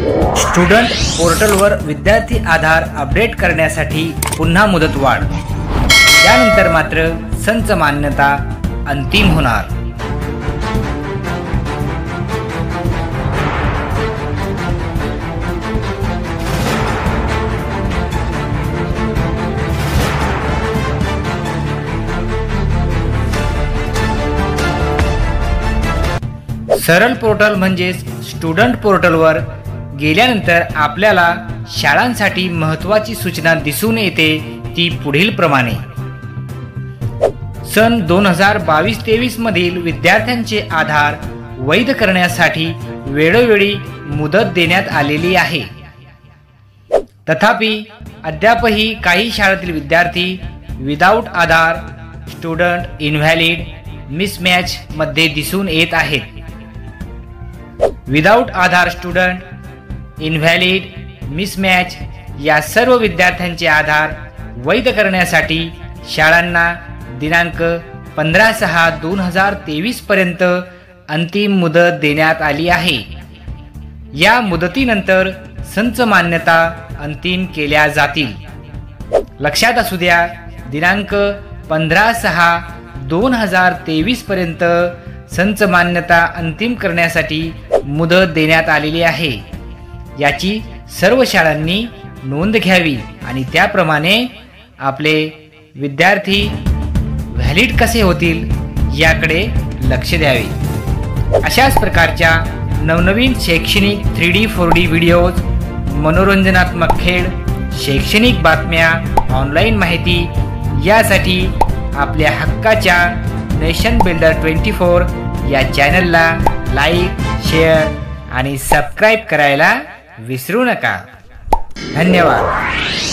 Student पोर्टलवर विद्यार्थी आधार update करण्यासाठी पुन्हा मुदतवाढ। त्यानंतर मात्र संच मान्यता अंतिम होणार। सरळ पोर्टल म्हणजे स्टुडंट पोर्टलवर गेल्यानंतर आपल्याला शाळांसाठी महत्त्वाची सूचना दिसून येते ती पुढील प्रमाणे। सन 2022-23 मधील विद्यार्थ्यांचे आधार वैध करण्यासाठी वेळोवेळी मुदत देण्यात आलेली आहे। तथापि अद्यापही काही शाळेतील विद्यार्थी without Aadhaar student invalid mismatch मध्ये दिसून येत आहेत। Without Aadhaar student invalid mismatch या सर्व विद्यार्थ्यांचे आधार वैध करण्यासाठी शाळांना दिनांक 15/6/2023 पर्यंत अंतिम मुदत देण्यात आली आहे। या मुदतीनंतर संच मान्यता अंतिम केल्या जातील। लक्षात असू द्या, दिनांक 15/6/2023 पर्यंत संच मान्यता अंतिम करण्यासाठी मुदत देण्यात आलेली आहे। याची सर्व शाळांनी नोंद घ्यावी आणि त्याप्रमाणे आपले विद्यार्थी व्हॅलिड कसे होतील याकडे लक्ष द्यावे। अशाच प्रकारच्या नवनवीन शैक्षणिक 3D 4D व्हिडिओज, मनोरंजनात्मक खेळ, शैक्षणिक बातम्या, ऑनलाईन माहिती यासाठी आपल्या हक्काच्या नेशन बिल्डर 24 या चॅनलला लाईक, शेअर आणि सबस्क्राईब करायला विसरू नका। धन्यवाद।